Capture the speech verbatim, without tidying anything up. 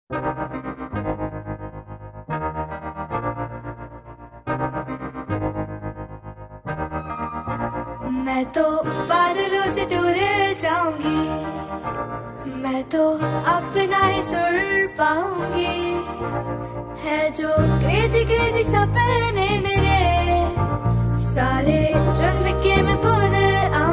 मैं तो बादलों से दूर जाऊंगी, मैं तो अपना ही सुर पाऊंगी। है जो क्रेजी क्रेजी सपने मेरे सारे चुन के मैं भूल